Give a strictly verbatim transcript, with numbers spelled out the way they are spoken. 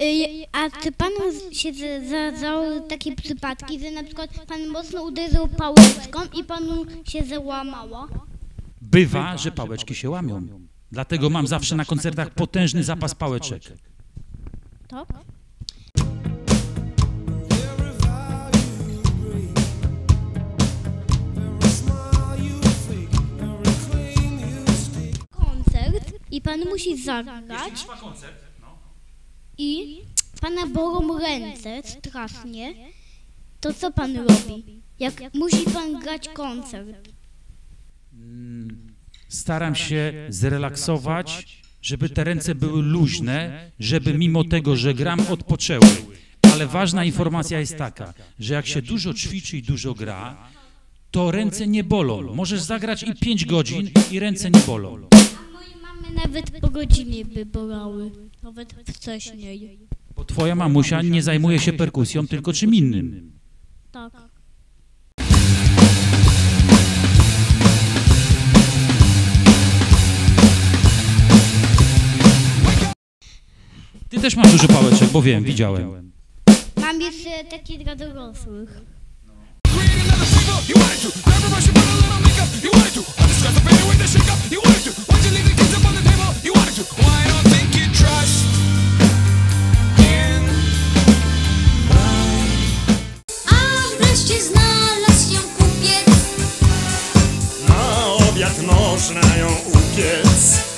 Y, a czy panu się zdarzały takie przypadki, że na przykład pan mocno uderzył pałeczką i panu się załamała? Bywa, że pałeczki się łamią. Dlatego mam zawsze na koncertach potężny zapas pałeczek. Tak? Koncert i pan musi zagrać i pana bolą ręce strasznie, to co pan robi? Jak musi pan grać koncert? Staram się zrelaksować, żeby te ręce były luźne, żeby mimo tego, że gram, odpoczęły. Ale ważna informacja jest taka, że jak się dużo ćwiczy i dużo gra, to ręce nie bolą. Możesz zagrać i pięć godzin i ręce nie bolą. A moje mamy nawet po godzinie by bolały, nawet wcześniej. Bo twoja mamusia nie zajmuje się perkusją, tylko czym innym. Tak. Ty też masz dużo pałeczek, bo wiem, widziałem. Mam jeszcze takie dla dorosłych. A wreszcie znalazł ją kupiec. Na obiad można ją upiec.